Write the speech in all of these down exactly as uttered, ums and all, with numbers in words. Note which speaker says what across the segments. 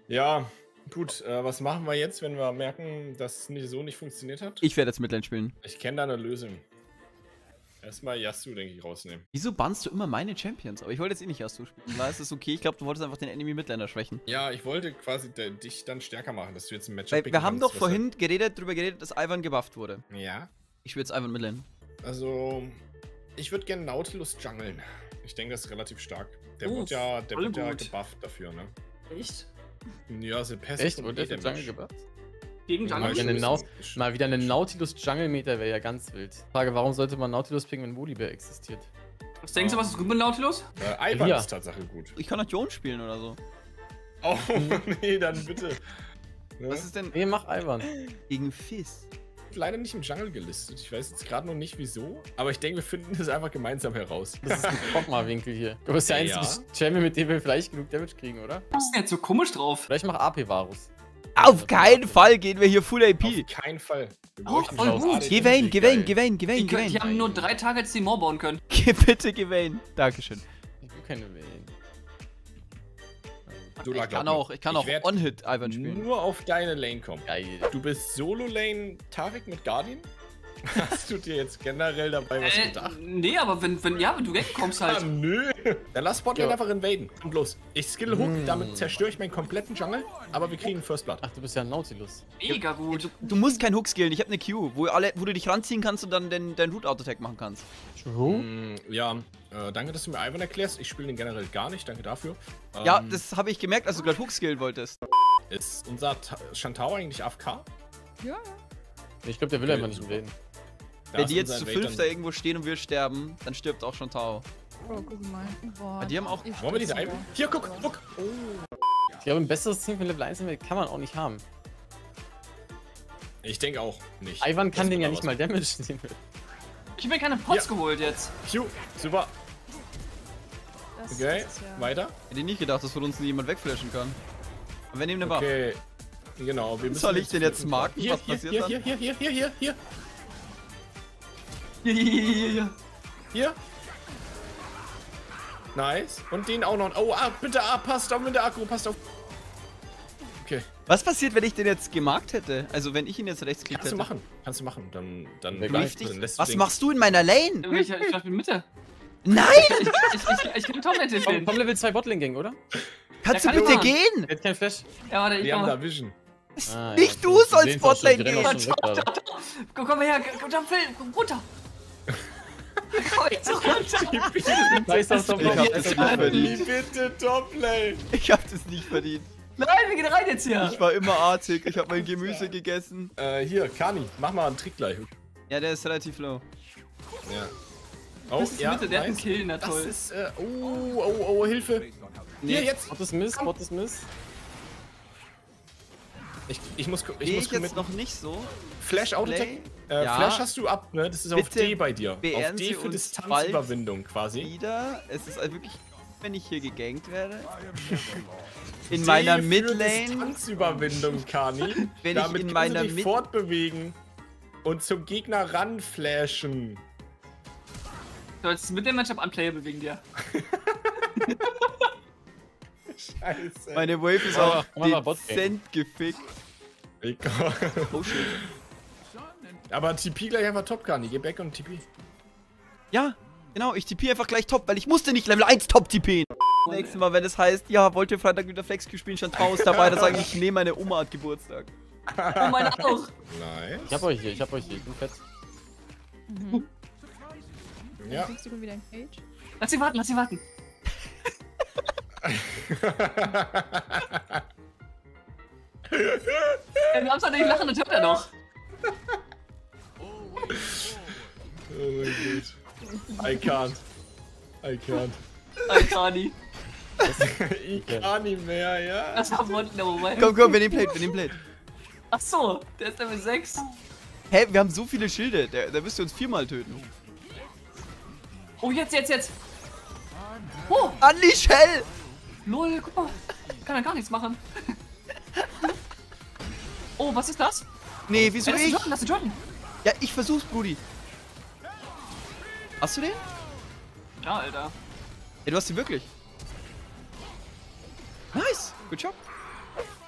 Speaker 1: Ja, gut. Äh, was machen wir jetzt, wenn wir merken, dass es nicht, so nicht funktioniert hat?
Speaker 2: Ich werde jetzt Midlane spielen.
Speaker 1: Ich kenne da eine Lösung. Erstmal Yasuo, denke ich, rausnehmen.
Speaker 2: Wieso bannst du immer meine Champions? Aber ich wollte jetzt eh nicht Yasuo spielen. Da ist es okay. Ich glaube, du wolltest einfach den Enemy Midlaner schwächen.
Speaker 1: Ja, ich wollte quasi de dich dann stärker machen, dass du jetzt ein Matchup
Speaker 2: Weil
Speaker 1: picken
Speaker 2: wir haben
Speaker 1: kannst,
Speaker 2: doch
Speaker 1: was
Speaker 2: vorhin geredet, drüber geredet, dass Ivan gebufft wurde.
Speaker 1: halt- Ja.
Speaker 2: Ich will jetzt Ivan Midlane.
Speaker 1: Also, ich würde gerne Nautilus jungeln. Ich denke, das ist relativ stark. Der
Speaker 3: Oh,
Speaker 1: wird ja, der
Speaker 3: voll
Speaker 1: wird ja
Speaker 3: gut.
Speaker 1: gebufft dafür, ne?
Speaker 3: Echt?
Speaker 1: Ja, sind Passive
Speaker 4: Echt?
Speaker 1: und
Speaker 4: Und der ist
Speaker 1: E-Damage.
Speaker 4: Jungle gebufft?
Speaker 3: Gegen
Speaker 1: Ja,
Speaker 4: Mal
Speaker 3: Jungle?
Speaker 4: wieder, eine
Speaker 1: ist-
Speaker 4: Nau
Speaker 1: ist-
Speaker 4: mal wieder eine Nautilus Jungle Meter wäre ja ganz wild. Frage, warum sollte man Nautilus picken, wenn Volibear existiert?
Speaker 3: Was denkst du, was ist gut mit Nautilus?
Speaker 1: Äh, Ivan
Speaker 4: Ja.
Speaker 1: ist Tatsache gut.
Speaker 2: Ich kann auch Jones spielen oder so.
Speaker 1: Oh, nee, dann bitte. Ja.
Speaker 2: Was ist denn
Speaker 4: Nee, mach Ivan.
Speaker 2: gegen Fizz?
Speaker 1: Leider nicht im Jungle gelistet. Ich weiß jetzt gerade noch nicht wieso, aber ich denke, wir finden das einfach gemeinsam heraus.
Speaker 4: Das ist ein Kogma-Winkel hier. Du bist der
Speaker 1: Ja.
Speaker 4: einzige Champion, mit dem wir vielleicht genug Damage kriegen, oder?
Speaker 3: Was ist denn jetzt so komisch drauf?
Speaker 4: Vielleicht mach A P Varus.
Speaker 2: Auf keinen Fall gehen wir hier Full A
Speaker 1: Auf
Speaker 2: P.
Speaker 1: keinen Fall. Wir
Speaker 3: Oh,
Speaker 1: bräuchten
Speaker 3: voll
Speaker 1: schon
Speaker 3: gut.
Speaker 1: A D
Speaker 2: Geh Vayne, geh Vayne,
Speaker 1: geil.
Speaker 2: geh Vayne, geh Vayne,
Speaker 3: Die,
Speaker 2: geh
Speaker 3: können, die
Speaker 2: Vayne.
Speaker 3: haben nur drei Targets, die More bauen können.
Speaker 2: Geh bitte, geh Vayne. Dankeschön.
Speaker 4: Ich will keine Vayne.
Speaker 1: Dula,
Speaker 2: Ich
Speaker 1: glaub
Speaker 2: kann
Speaker 1: mir.
Speaker 2: auch, ich kann auch
Speaker 1: werd
Speaker 2: On-Hit Ivan spielen.
Speaker 1: nur auf deine Lane kommen.
Speaker 4: Geil.
Speaker 1: Du bist Solo-Lane Tarek mit Guardian? Hast du dir jetzt generell dabei was
Speaker 3: Äh,
Speaker 1: gedacht?
Speaker 3: nee, aber wenn, wenn, ja, wenn du wegkommst
Speaker 1: Ah,
Speaker 3: halt.
Speaker 1: nö. Dann lass Botlane
Speaker 4: Ja.
Speaker 1: einfach invaden. Kommt los. Ich skill Hook,
Speaker 4: Mm.
Speaker 1: damit zerstöre ich meinen kompletten Jungle, aber wir kriegen First Blood.
Speaker 4: Ach, du bist ja ein Nautilus.
Speaker 3: Mega gut.
Speaker 2: Du musst keinen Hook skillen, ich habe eine Q, wo, alle, wo du dich ranziehen kannst und dann den, deinen Root-Auto-Attack machen kannst.
Speaker 4: True?
Speaker 1: Mm, ja, äh, danke, dass du mir Ivan erklärst. Ich spiele den generell gar nicht. Danke dafür.
Speaker 2: Ja,
Speaker 1: Ähm,
Speaker 2: das habe ich gemerkt, als du gerade Hook skillen wolltest.
Speaker 1: Ist unser Ta Shantao eigentlich A F K?
Speaker 4: Ich glaube, der will
Speaker 1: Okay,
Speaker 4: einfach nicht
Speaker 1: super.
Speaker 4: invaden.
Speaker 1: Da
Speaker 2: Wenn
Speaker 1: ist
Speaker 2: die jetzt
Speaker 1: unser
Speaker 2: zu
Speaker 1: Invader-
Speaker 2: fünf da irgendwo stehen und wir sterben, dann stirbt auch schon Tao.
Speaker 5: Oh, guck mal. Boah,
Speaker 2: Ja, die haben auch-
Speaker 5: ich
Speaker 1: Wollen wir diese
Speaker 5: stürze
Speaker 1: Ivan?
Speaker 5: sogar.
Speaker 1: Hier, guck, guck. Oh.
Speaker 4: Ich glaube, ein besseres Team für Level eins kann man auch nicht haben.
Speaker 1: Ich denke auch nicht.
Speaker 4: Ivan kann
Speaker 1: Das
Speaker 4: den ja
Speaker 1: wird
Speaker 4: nicht
Speaker 1: aber
Speaker 4: mal Damage nehmen.
Speaker 3: Ich hab mir keine Pots
Speaker 1: Ja.
Speaker 3: geholt jetzt.
Speaker 1: was. Q, super.
Speaker 5: Das,
Speaker 1: Okay,
Speaker 5: das ist ja-
Speaker 1: weiter.
Speaker 2: Hätte ich nicht gedacht, dass von uns nie jemand wegflashen kann. Aber wir nehmen eine Waffe.
Speaker 1: Okay. Genau, wir müssen.
Speaker 2: Soll ich den jetzt
Speaker 1: flippen.
Speaker 2: marken?
Speaker 1: Hier,
Speaker 2: Was
Speaker 1: hier,
Speaker 2: passiert
Speaker 1: hier,
Speaker 2: dann?
Speaker 1: hier, hier, hier, hier, hier, hier.
Speaker 3: Hier, hier, hier, hier, hier.
Speaker 1: Hier. Nice. Und den auch noch. Oh, ah, bitte, ah, passt auf mit der Akku, passt auf. Okay.
Speaker 2: Was passiert, wenn ich den jetzt gemarkt hätte? Also wenn ich ihn jetzt rechts geklickt
Speaker 1: Kannst
Speaker 2: hätte?
Speaker 1: du machen. Kannst du machen. Dann, dann,
Speaker 4: Wer
Speaker 1: dann
Speaker 4: greift
Speaker 2: dich?
Speaker 1: lässt du
Speaker 2: Was
Speaker 1: den-
Speaker 2: machst du in meiner Lane?
Speaker 3: Ich, ich, ich bin Mitte.
Speaker 2: Nein!
Speaker 3: Ich, ich, ich, ich kann Top Lane
Speaker 4: Komm,
Speaker 3: filmen.
Speaker 4: komm Level zwei Botlane Gang, oder?
Speaker 2: Kannst
Speaker 3: Ja,
Speaker 2: du
Speaker 3: kann
Speaker 2: bitte
Speaker 3: ich
Speaker 2: gehen?
Speaker 4: Jetzt kein Flash.
Speaker 3: Ja, warte, ich
Speaker 1: Wir haben
Speaker 3: komm.
Speaker 1: da Vision.
Speaker 4: Ah,
Speaker 2: Nicht
Speaker 4: ja,
Speaker 2: du
Speaker 4: stimmt.
Speaker 2: sollst
Speaker 4: Die sehen schon,
Speaker 2: Botlane
Speaker 4: die rennen
Speaker 2: gehen.
Speaker 4: auch schon weg gerade.
Speaker 3: Komm, komm mal her, komm, komm, Phil, komm runter. Komm jetzt runter.
Speaker 4: Nice, das ist doch
Speaker 2: Ich hab
Speaker 4: noch-
Speaker 2: das nicht
Speaker 1: Wie
Speaker 2: verdient.
Speaker 1: bitte Toplane.
Speaker 2: Ich hab das nicht verdient.
Speaker 3: Nein, wir gehen rein jetzt hier.
Speaker 2: Ich war immer artig, ich hab mein Gemüse gegessen.
Speaker 1: Äh, hier, Kani, mach mal einen Trick gleich.
Speaker 2: Ja, der ist relativ low.
Speaker 1: Ja. Oh,
Speaker 3: Das ist Mitte, der hat einen Kill, na
Speaker 1: Das
Speaker 3: toll.
Speaker 1: ist, äh, oh, oh, oh, Hilfe. Hier, jetzt.
Speaker 4: Bot ist Miss, Bot ist Miss.
Speaker 1: Ich, ich muss, gu- ich
Speaker 2: Sehe
Speaker 1: muss
Speaker 2: ich jetzt
Speaker 1: committen.
Speaker 2: noch nicht so.
Speaker 1: Flash Autotech.
Speaker 2: Play?
Speaker 1: Äh,
Speaker 2: Ja.
Speaker 1: Flash hast du ab, ne? Das ist auf
Speaker 2: Bitte
Speaker 1: D bei dir. Auf
Speaker 2: beehren
Speaker 1: D
Speaker 2: Sie
Speaker 1: für
Speaker 2: uns
Speaker 1: Distanzüberwindung quasi.
Speaker 2: Wieder. Es ist halt wirklich, wenn ich hier gegankt werde. In
Speaker 1: D
Speaker 2: meiner
Speaker 1: für
Speaker 2: Midlane.
Speaker 1: Distanzüberwindung, Kani.
Speaker 2: Wenn ich
Speaker 1: Damit
Speaker 2: in
Speaker 1: kannst
Speaker 2: meiner
Speaker 1: du dich
Speaker 2: Mid-
Speaker 1: fortbewegen und zum Gegner ranflashen.
Speaker 3: So, jetzt mit dem Matchup unplayable wegen dir.
Speaker 1: Scheiße.
Speaker 2: Meine Wave ist
Speaker 4: Aber-
Speaker 2: auch
Speaker 4: aber mal Bot
Speaker 2: dezent gefickt.
Speaker 1: Egal.
Speaker 2: Oh shit.
Speaker 1: Aber T P gleich einfach Top, Kani. Geh back und T P.
Speaker 2: Ja, genau, ich T P einfach gleich top, weil ich musste nicht Level eins top T P. Nächstes Mal, wenn es heißt, ja, wollt ihr Freitag wieder Flex spielen, schon Tao ist dabei, dann sage ich, nee, meine Oma hat Geburtstag.
Speaker 3: Oh, meine auch.
Speaker 1: Nice.
Speaker 4: Ich hab euch hier, ich hab euch hier. Ich bin fett.
Speaker 5: Mhm.
Speaker 1: Ja.
Speaker 5: Dann kriegst du wieder ein Cage.
Speaker 3: Lass sie warten, lass sie warten. Ja, wir haben's doch nicht lachen, das hört er noch.
Speaker 1: Oh mein Gott. I can't. I can't.
Speaker 3: Alkani.
Speaker 1: Ich kann nicht mehr, ja?
Speaker 3: Das war Mond, no way.
Speaker 2: Komm, komm, wir nehmen Plate, wir nehmen Plate.
Speaker 3: Ach so, der ist Level sechs.
Speaker 2: Hä, wir haben so viele Schilde, der, der müsste uns viermal töten.
Speaker 3: Oh, jetzt, jetzt, jetzt. Oh,
Speaker 2: Unleash Hell!
Speaker 3: lol, guck mal. Kann er gar nichts machen. Oh, was ist das?
Speaker 2: Nee, wieso
Speaker 3: Ja, lass
Speaker 2: ich?
Speaker 3: den Jordan, lass den Jordan.
Speaker 2: Ja, ich versuch's, Brudi. Hast du den?
Speaker 3: Ja, Alter.
Speaker 2: Ja, du hast ihn wirklich. Nice, good job.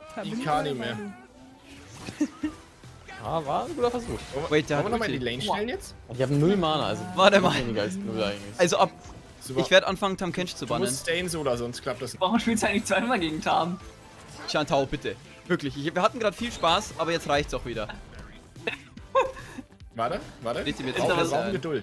Speaker 5: Da bin
Speaker 1: Ich
Speaker 5: ich
Speaker 1: kann
Speaker 5: dabei,
Speaker 1: nicht mehr.
Speaker 5: du.
Speaker 4: Ah, war ein guter Versuch.
Speaker 2: Wait, der
Speaker 1: Wollen wir
Speaker 2: hat
Speaker 1: nochmal in die
Speaker 2: Ulti.
Speaker 1: Lane stellen jetzt?
Speaker 4: Ich habe null Mana, also
Speaker 2: Warte
Speaker 4: noch
Speaker 2: mal.
Speaker 4: weniger als null eigentlich.
Speaker 2: Also ab.
Speaker 1: Super.
Speaker 2: Ich werde anfangen, Tahm Kench zu
Speaker 1: Du
Speaker 2: bannen.
Speaker 1: musst Stain Soda, sonst klappt das nicht.
Speaker 3: Warum spielst du eigentlich zweimal gegen Tarm?
Speaker 2: Chantao, bitte. Wirklich. Ich, wir hatten gerade viel Spaß, aber jetzt reicht's auch wieder.
Speaker 1: Warte, warte.
Speaker 2: Seht ihr mir
Speaker 1: Wir
Speaker 2: jetzt
Speaker 3: aber
Speaker 1: brauchen
Speaker 2: auch
Speaker 1: Geduld.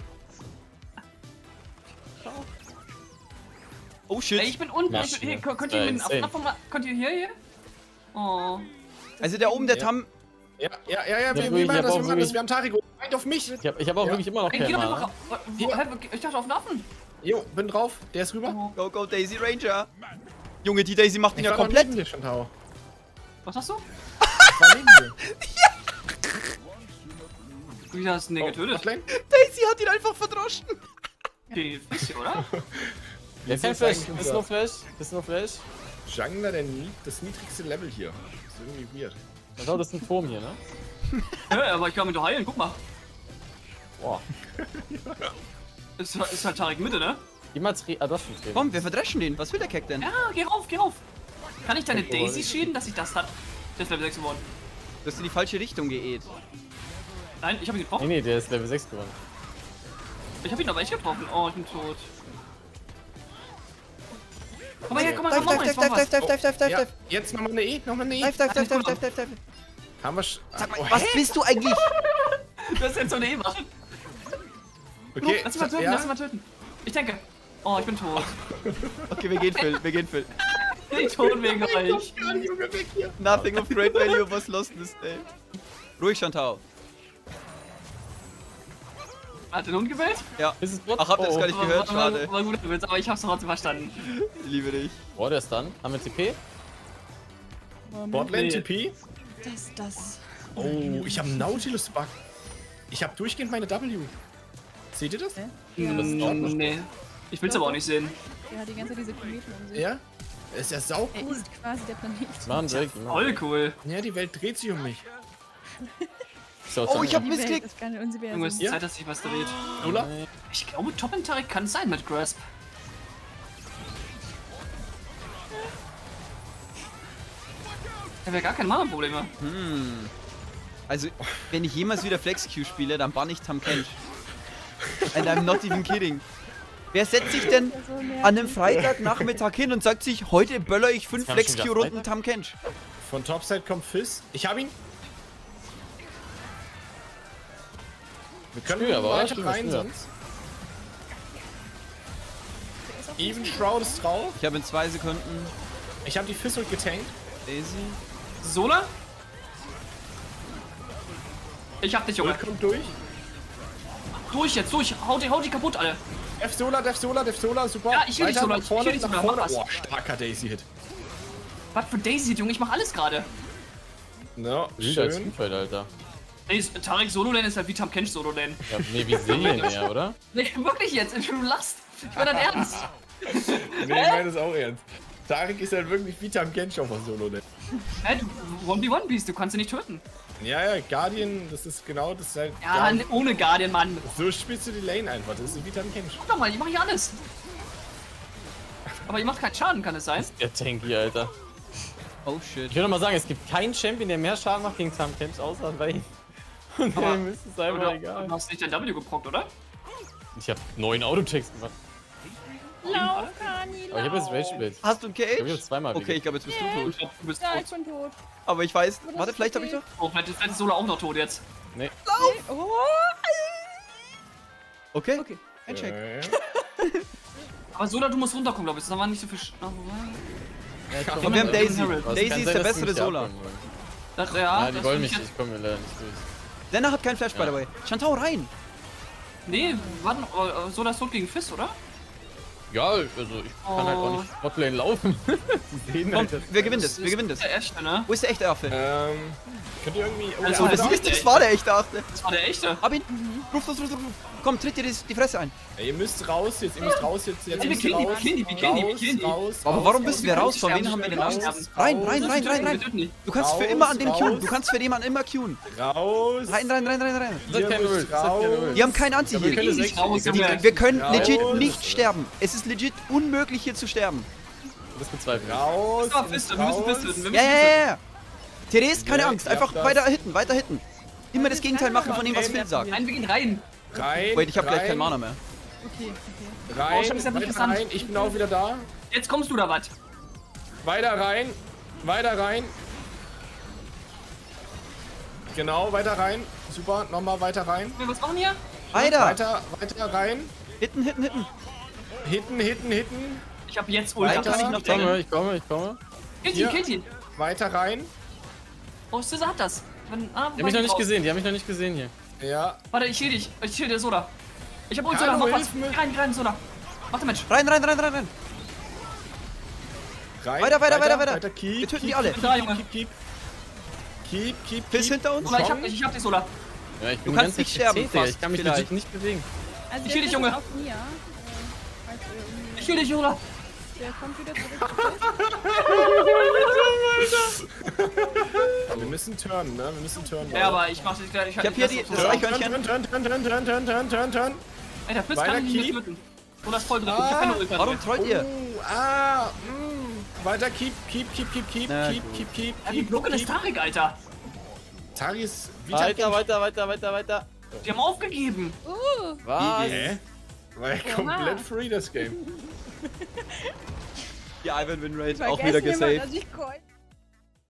Speaker 2: Oh shit.
Speaker 3: Ey, ich bin unten. Ich
Speaker 4: Maschine.
Speaker 3: bin, hier, könnt ihr
Speaker 4: Ja,
Speaker 3: mit
Speaker 4: insane.
Speaker 3: Abnapf mal. Könnt ihr hier, hier? Oh.
Speaker 2: Also der oben, der
Speaker 1: Ja.
Speaker 2: Tam.
Speaker 1: Ja, ja, ja, ja, wir,
Speaker 4: wirklich,
Speaker 1: wir machen
Speaker 4: ich hab
Speaker 1: das,
Speaker 4: auch
Speaker 1: wir machen das.
Speaker 4: wirklich-
Speaker 1: Wir haben Tarik. Halt auf mich.
Speaker 4: Ich habe ich hab auch
Speaker 1: Ja.
Speaker 4: wirklich immer noch
Speaker 3: Ey,
Speaker 4: kein
Speaker 3: geh doch
Speaker 4: Mana.
Speaker 3: einfach. Wo, hä, ich dachte auf den Affen.
Speaker 1: Jo, bin drauf. Der ist rüber.
Speaker 2: Go, go, Daisy Ranger. Junge, die Daisy macht ihn ja
Speaker 1: war noch
Speaker 2: komplett.
Speaker 1: neben dir, Chantao.
Speaker 3: Was hast du?
Speaker 1: Ich war neben dir.
Speaker 3: Wie hast du den
Speaker 1: Oh,
Speaker 3: getötet?
Speaker 1: Botlane?
Speaker 2: Daisy hat ihn einfach verdroschen.
Speaker 3: Die Fische, oder?
Speaker 4: Der ist kein
Speaker 1: ist
Speaker 4: Flash.
Speaker 1: eigentlich
Speaker 4: Ist
Speaker 1: unser-
Speaker 4: nur Flash. Ist nur Flash.
Speaker 1: Jungler, der nie, das niedrigste Level hier. Das ist irgendwie weird.
Speaker 4: Ich glaube, das ist ein Turm hier, ne?
Speaker 3: Ja, aber ich kann mich doch heilen. Guck mal.
Speaker 4: Boah.
Speaker 3: Ist, ist halt Tarek Mitte, ne?
Speaker 4: Immer Tre ah, das ist ein
Speaker 2: Komm, wir verdreschen den. Was will der Keck denn?
Speaker 3: Ja, geh rauf, geh rauf. Kann ich deine
Speaker 4: Okay,
Speaker 3: Daisy
Speaker 4: wollte ich-
Speaker 3: schäden, dass ich das hat? Der ist Level sechs geworden.
Speaker 2: Du hast in die falsche Richtung geäht.
Speaker 3: Nein, ich hab ihn
Speaker 4: Nee,
Speaker 3: getroffen.
Speaker 4: nee, der ist Level sechs geworden.
Speaker 3: Ich hab ihn aber echt getroffen. Oh, ich bin tot. Komm mal her, komm mal,
Speaker 2: Dive,
Speaker 3: komm mal,
Speaker 2: dive,
Speaker 3: jetzt
Speaker 2: dive,
Speaker 3: mach
Speaker 2: dive,
Speaker 3: was.
Speaker 2: dive, dive, dive, dive,
Speaker 1: Ja,
Speaker 2: dive.
Speaker 1: jetzt nochmal eine E, nochmal eine E.
Speaker 2: Dive, dive, dive, dive, dive, dive, dive.
Speaker 1: Haben wir sch
Speaker 2: Sag mal,
Speaker 1: oh,
Speaker 2: was
Speaker 1: hä?
Speaker 2: bist du eigentlich?
Speaker 3: Du hast jetzt so eine E machen.
Speaker 1: Okay,
Speaker 3: Lass ihn mal töten,
Speaker 1: ja.
Speaker 3: lass ihn mal töten. Ich denke. Oh, ich bin tot.
Speaker 2: Okay, wir gehen Phil, wir gehen Phil.
Speaker 3: Ich tot wegen euch.
Speaker 1: Junge, weg hier.
Speaker 2: Nothing of great value was lost this day. Ruhig, Chantao.
Speaker 3: Hat den Hund gewählt?
Speaker 2: Ja.
Speaker 4: Ist es Bot?
Speaker 2: Ach, habt ihr das
Speaker 4: Oh,
Speaker 2: gar nicht
Speaker 3: War-
Speaker 2: gehört?
Speaker 3: war-
Speaker 2: Schade.
Speaker 3: War gut, Witz, aber ich hab's trotzdem verstanden.
Speaker 2: Ich liebe dich.
Speaker 4: Boah, der ist dann. Haben wir T P?
Speaker 1: Botlane
Speaker 3: Nee.
Speaker 1: T P.
Speaker 5: Das, das.
Speaker 1: Oh, ich habe Nautilus-Bug. Ich habe durchgehend meine W. Seht ihr das?
Speaker 5: Hä?
Speaker 3: Mm, nee. Ich will's aber auch nicht sehen.
Speaker 5: Der hat die ganze Zeit diese Kometen um sich.
Speaker 1: Ja? Ist ja sau
Speaker 5: Er
Speaker 1: cool.
Speaker 5: ist quasi der Planet.
Speaker 4: Machen Drake. machen
Speaker 3: Voll cool.
Speaker 1: Ja, die Welt dreht sich um mich.
Speaker 4: Drake. Ist ja auch
Speaker 2: Oh, ich
Speaker 4: Jungle.
Speaker 2: hab
Speaker 5: Die Welt
Speaker 2: Missklick.
Speaker 5: ist keine Universum.
Speaker 3: Junge, es ist
Speaker 1: Ja.
Speaker 3: Zeit, dass sich was dreht.
Speaker 1: Oder?
Speaker 3: Ich glaube, Top in Tarek kann es sein mit Grasp. Ich habe ja gar keine Mana-Probleme.
Speaker 2: Hm. Also, wenn ich jemals wieder Flex-Q spiele, dann bann ich Tahm Kench. And I'm not even kidding. Wer setzt sich denn
Speaker 5: So nervig.
Speaker 2: an einem Freitagnachmittag hin und sagt sich, heute böller ich fünf
Speaker 4: Das kam schon wieder
Speaker 2: Flex-Q-Runden
Speaker 4: Freitag?
Speaker 2: Tahm Kench?
Speaker 1: Von Topside kommt Fizz. Ich hab ihn. Wir können
Speaker 4: Früher, aber, oder?
Speaker 1: weiter
Speaker 4: Stimmt,
Speaker 1: rein
Speaker 4: früher.
Speaker 1: sonst. Even Shroud ist drauf.
Speaker 2: Ich habe in zwei Sekunden
Speaker 1: Ich habe die Fizz und getankt.
Speaker 2: Daisy.
Speaker 3: Sola? Ich hab dich, Junge.
Speaker 1: Ult kommt durch.
Speaker 3: Durch jetzt, durch. Hau die, hau die kaputt, alle.
Speaker 1: Def Sola, Def Sola, Def Sola, super.
Speaker 3: Ja, ich will dich,
Speaker 1: Weiter
Speaker 3: Sola,
Speaker 1: nach
Speaker 3: ich
Speaker 1: vorne,
Speaker 3: will dich,
Speaker 1: nach
Speaker 3: Sola,
Speaker 1: vorne.
Speaker 3: mach was.
Speaker 1: Oh, starker Daisy-Hit.
Speaker 3: Was für Daisy, Junge, ich mach alles gerade.
Speaker 1: No,
Speaker 4: Wilder
Speaker 1: schön.
Speaker 4: Teamfight, Alter.
Speaker 3: Nee, Tarek Solo-Lane ist halt wie Tahm Kench Solo-Lane.
Speaker 4: Ja, nee, wie Serien eher, oder?
Speaker 3: Nee, wirklich jetzt, du lachst. Ich meine das ernst.
Speaker 1: Nee, ich meine das auch ernst. Tarek ist halt wirklich wie Tahm Kench auf der Solo, ne?
Speaker 3: Hä, du one v one bist, du kannst ihn nicht töten.
Speaker 1: Ja, ja, Guardian, das ist genau, das ist halt.
Speaker 3: Ja,
Speaker 1: Guardian.
Speaker 3: ohne Guardian, Mann.
Speaker 1: So spielst du die Lane einfach, das ist wie Tahm Kench.
Speaker 3: Guck doch mal, ich mach hier alles. Aber ihr macht keinen Schaden, kann es sein?
Speaker 4: Der Tanky, Alter.
Speaker 2: Oh shit.
Speaker 4: Ich würde mal sagen, es gibt keinen Champion, der mehr Schaden macht gegen Tahm Kench, außer Vayne. Und
Speaker 3: Aber-
Speaker 4: dem ist es einfach
Speaker 3: Oder,
Speaker 4: egal.
Speaker 3: du hast nicht dein W geprockt, oder?
Speaker 4: Ich hab neun Autochecks gemacht.
Speaker 5: Lauf, Kani,
Speaker 4: Aber ich habe jetzt
Speaker 5: lauf.
Speaker 4: Rage Split.
Speaker 2: Hast du ein
Speaker 4: Ich hab
Speaker 2: Cage?
Speaker 4: jetzt zweimal
Speaker 2: Okay, ich glaube, jetzt bist du tot.
Speaker 3: Ich glaub, du bist
Speaker 5: Ja,
Speaker 3: tot.
Speaker 5: ich bin tot.
Speaker 2: Aber ich weiß.
Speaker 5: das
Speaker 2: Warte,
Speaker 5: ist
Speaker 2: vielleicht habe ich
Speaker 5: okay.
Speaker 2: doch.
Speaker 3: Oh, vielleicht ist, vielleicht ist Sola auch noch tot jetzt.
Speaker 4: Nee.
Speaker 5: Oh.
Speaker 2: Okay.
Speaker 5: Okay.
Speaker 2: Ein Check.
Speaker 1: Äh,
Speaker 3: Aber Sola, du musst runterkommen, glaube ich. Das war nicht so viel. Sch ah, wobei.
Speaker 2: Und wir haben Daisy.
Speaker 3: Aber es
Speaker 4: Aber es
Speaker 2: Daisy
Speaker 4: kann
Speaker 2: ist
Speaker 4: sein,
Speaker 2: der
Speaker 4: dass die
Speaker 2: bessere
Speaker 4: mich
Speaker 2: Sola.
Speaker 4: abholen wollen.
Speaker 3: Das, ja,
Speaker 4: Ja, die
Speaker 3: das
Speaker 4: wollen
Speaker 3: find
Speaker 4: mich,
Speaker 3: ich jetzt-
Speaker 4: ich komme mir leider nicht durch.
Speaker 2: Senna hat keinen Flash, by the way. Chantao rein.
Speaker 3: Nee, warte, äh, Sola ist tot gegen Fizz, oder?
Speaker 4: Ja, also ich kann halt auch nicht Botlane laufen. Die sehen
Speaker 2: Komm,
Speaker 4: halt das.
Speaker 2: wir gewinnen das. Wir gewinnen das.
Speaker 3: Der echte, ne?
Speaker 2: Wo ist der echte Affe?
Speaker 1: ähm, könnt ihr irgendwie. Oh,
Speaker 3: Also,
Speaker 2: Oh,
Speaker 1: ja,
Speaker 2: das,
Speaker 1: da-
Speaker 2: ist, das war der echte Affe.
Speaker 3: Das war der echte.
Speaker 2: Hab ihn. Ruf, ruf, ruf, ruf. Komm, tritt dir die, die Fresse ein.
Speaker 1: Ja, ihr müsst raus jetzt, ihr müsst raus jetzt. Jetzt
Speaker 3: Ey, wir
Speaker 1: müsst ihr
Speaker 3: killen die, wir
Speaker 1: raus.
Speaker 3: killen die, wir killen die, wir
Speaker 1: raus,
Speaker 3: killen die.
Speaker 1: raus,
Speaker 2: Aber
Speaker 1: raus,
Speaker 2: warum
Speaker 1: raus,
Speaker 2: müssen wir raus? Von wem haben wir den
Speaker 3: raus?
Speaker 2: Angst? Rein, rein, rein, rein,
Speaker 3: Wir
Speaker 2: rein.
Speaker 3: töten die.
Speaker 2: Du kannst für
Speaker 1: Raus,
Speaker 2: immer an dem
Speaker 1: raus.
Speaker 2: queuen. Du kannst für jemanden immer queuen.
Speaker 1: Raus.
Speaker 2: Rein, rein, rein, rein, rein.
Speaker 4: Das hat keine
Speaker 1: Ihr
Speaker 4: Ult,
Speaker 1: müsst
Speaker 4: das hat keine
Speaker 1: raus.
Speaker 4: Ult.
Speaker 2: Wir haben keinen
Speaker 4: wir
Speaker 2: Anti-Heal.
Speaker 4: können es
Speaker 3: Geh
Speaker 4: echt
Speaker 3: nicht raus,
Speaker 4: nicht.
Speaker 3: Junge.
Speaker 2: Wir können
Speaker 1: Raus.
Speaker 2: legit nicht sterben. Es ist legit unmöglich hier zu sterben.
Speaker 4: Das bezweifle ich.
Speaker 1: Raus.
Speaker 3: So, Fiste, wir müssen Fiste töten. Wir
Speaker 2: Ja,
Speaker 3: müssen
Speaker 2: ja,
Speaker 3: Fiste
Speaker 2: ja, ja. Therese, keine
Speaker 1: Ja,
Speaker 2: Angst.
Speaker 1: ich
Speaker 2: Einfach
Speaker 1: hab das.
Speaker 2: weiter hitten, weiter hitten. Immer das Gegenteil machen von dem, was Phil sagt.
Speaker 3: töten. Nein, wir gehen rein.
Speaker 1: Rein.
Speaker 2: Wait, ich hab gleich
Speaker 1: rein,
Speaker 2: kein Mana mehr.
Speaker 5: Okay, okay.
Speaker 1: Rein,
Speaker 3: Oh, Scheiße, hab ich
Speaker 1: weiter
Speaker 3: gesandt.
Speaker 1: rein. Ich bin auch wieder da.
Speaker 3: Jetzt kommst du da was.
Speaker 1: Weiter rein. Weiter rein. Genau, weiter rein. Super, nochmal weiter rein.
Speaker 3: Wir was machen hier?
Speaker 2: Weiter.
Speaker 1: Weiter, weiter rein.
Speaker 2: Hitten, hitten, hitten.
Speaker 1: Hitten, hitten, hitten.
Speaker 3: Ich hab jetzt Ult.
Speaker 2: Weiter.
Speaker 3: Kann ich noch
Speaker 4: Ich komme,
Speaker 3: denken.
Speaker 4: ich komme, ich komme.
Speaker 3: Kill ihn,
Speaker 1: Hier.
Speaker 3: kill ihn.
Speaker 1: Weiter rein.
Speaker 3: Oh, Scissor hat das. Wenn, ah,
Speaker 4: Die haben mich noch nicht
Speaker 3: raus.
Speaker 4: gesehen, die haben mich noch nicht gesehen hier.
Speaker 1: Ja.
Speaker 3: Warte, ich heal dich. Ich heal dir Soda. Ich hab Ult, Soda.
Speaker 1: Hallo,
Speaker 3: Mach was.
Speaker 1: hilf mir.
Speaker 3: Geh rein, geh rein, Soda. Mach Damage.
Speaker 2: Rein, rein, rein, rein, rein.
Speaker 1: Rein.
Speaker 2: Weiter, weiter, weiter, weiter.
Speaker 1: Weiter, keep,
Speaker 2: Wir töten
Speaker 1: keep,
Speaker 2: die alle.
Speaker 1: Keep,
Speaker 3: Da,
Speaker 1: keep,
Speaker 3: Junge.
Speaker 1: keep, keep. Keep, keep,
Speaker 2: Phil ist
Speaker 1: keep.
Speaker 2: hinter uns.
Speaker 3: Soda, ich hab dich, ich hab dich, Soda.
Speaker 4: Ja, ich bin
Speaker 2: Du kannst
Speaker 4: die
Speaker 2: nicht
Speaker 4: ganze Zeit
Speaker 2: sterben
Speaker 4: gezählt, Digga.
Speaker 2: fast,
Speaker 4: Ich kann mich
Speaker 2: vielleicht.
Speaker 4: legit nicht bewegen.
Speaker 5: Also
Speaker 3: Ich heal dich,
Speaker 5: der
Speaker 3: Junge.
Speaker 5: ist auf Mia. Äh, falls ihr irgendwie-
Speaker 3: Ich heal dich, Soda.
Speaker 5: Der kommt wieder zurück.
Speaker 1: Wir müssen turnen, ne? Wir müssen turnen.
Speaker 3: Ja, aber ich mach dich gleich.
Speaker 2: Ich hab hier die- das
Speaker 1: Turn,
Speaker 2: Eichhörnchen.
Speaker 1: turn, turn, turn, turn, turn, turn, turn, turn.
Speaker 3: Alter, Fist
Speaker 1: Weiter
Speaker 3: kann ich nicht
Speaker 1: keep.
Speaker 3: mehr töten. Soda ist voll drin. Ich hab keine Ult mehr.
Speaker 2: Warum trollt ihr?
Speaker 1: Oh, ah, mm. Weiter, keep, keep, keep, keep, keep,
Speaker 2: Na
Speaker 1: keep,
Speaker 2: gut.
Speaker 1: keep, keep,
Speaker 3: Ja, wie
Speaker 1: keep,
Speaker 3: broken ist
Speaker 1: keep.
Speaker 3: Tarek, Alter?
Speaker 1: Tari ist wieder
Speaker 4: Weiter, weiter, weiter, weiter, weiter.
Speaker 3: Die haben aufgegeben.
Speaker 5: Uh,
Speaker 4: Was?
Speaker 1: Hä? War ja komplett free, das Game.
Speaker 2: Die Ivan Win Rate
Speaker 5: vergessen
Speaker 2: auch wieder
Speaker 5: jemand,
Speaker 2: gesaved.
Speaker 5: dass ich call.